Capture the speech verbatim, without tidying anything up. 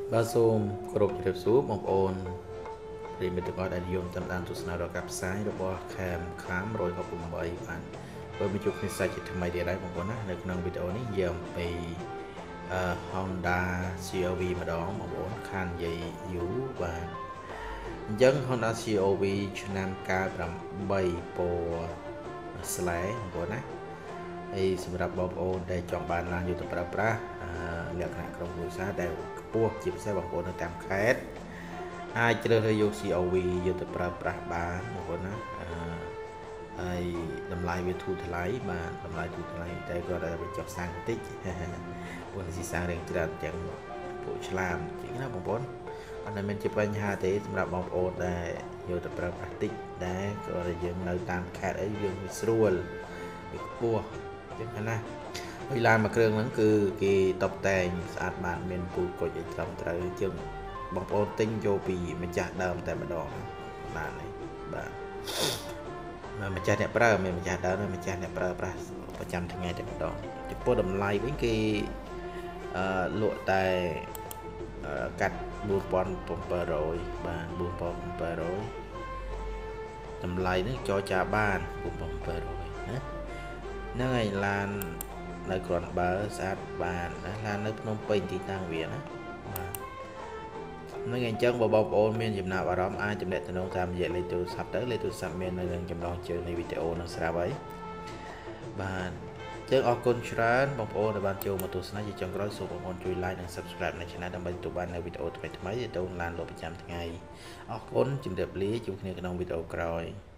បាទសូមគោរពជម្រាបសួរបងប្អូនប្រិយមិត្តទាំងអស់ដែលនិយមតាមដានទស្សនារកការផ្សាយរបស់ខាមខាមមួយហកប្រាំបីបានធ្វើមកជួបគ្នាសាច់ជាថ្មីទៀតហើយបងប្អូនណានៅក្នុងវីដេអូនេះយើងអំពីអឺ Honda ซี អារ វី ម្ដងបងប្អូនខាននិយាយយូរបាទអញ្ចឹង Honda ซี អារ វី ឆ្នាំកាលប្រាំបីពណ៌ស្លែបងប្អូនណាហើយសម្រាប់បងប្អូនដែលចង់បានឡានយកទៅប្រើប្រាស់លក្ខណៈក្រុមគ្រួសារដែលខ្ពស់ជាពិសេសបងប្អូននៅតាមខេត្តអាចជ្រើសរើសយក ซี អារ វី យកទៅប្រើប្រាស់បានបងប្អូនណាហើយតម្លៃវាធូរថ្លៃបាទតម្លៃធូរថ្លៃតែគាត់តែបញ្ចុះសាំងបន្តិចព្រោះស៊ីសាំងរៀងច្រើនអញ្ចឹងពួកឆ្លាមជាងណាបងប្អូនអត់មានជាបញ្ហាទេសម្រាប់បងប្អូនដែលយកទៅប្រើប្រាស់តិចដែរគាត់តែយើងនៅតាមខេត្តអីយើងស្រួលវាខ្ពស់អញ្ចឹងណាហើយឡានមួយគ្រឿងហ្នឹងគឺគេតុបតែងស្អាតបាតមានពូគុជឲ្យត្រឹមត្រូវជាងបងប្អូនទិញយកពីម្ចាស់ដើមតែម្ដងបានទេបាទម្ចាស់អ្នកប្រើមិនម្ចាស់ដើមទេម្ចាស់អ្នកប្រើប្រាស់ប្រចាំថ្ងៃតែម្ដងចំពោះតម្លៃវិញគេអឺលក់តែកាត់បួនពាន់ប្រាំពីររយបាទបួនពាន់ប្រាំពីររយតម្លៃនេះចរចាបានបួនពាន់ប្រាំពីររយណាហ្នឹងហើយឡាននៅគ្រាន់បើស្អាតបានណាឡាននៅភ្នំពេញទីតាំងវាណាបាទនឹងអញ្ចឹងបើបងប្អូនមានចំណាប់អារម្មណ៍អាចទំនាក់ទំនងតាមរយៈលេខទូរស័ព្ទទៅលេខទូរស័ព្ទមាននៅក្នុងចំណងជើងនៃវីដេអូនឹងស្រាប់ហើយបាទចឹងអរគុណច្រើនបងប្អូនដែលបានចូលមកទស្សនាជាចុងក្រោយសូមបងប្អូនជួយ like និង subscribe នៅ Channel ដើម្បីទទួលបាននូវវីដេអូថ្មីៗទាក់ទងឡានលោកប្រចាំថ្ងៃអរគុណជម្រាបលាជួបគ្នាក្នុងវីដេអូក្រោយ